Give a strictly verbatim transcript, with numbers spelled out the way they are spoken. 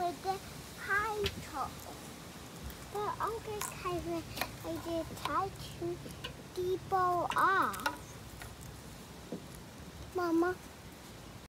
the title. But Uncle Kevin, I did title the bow off. Mama.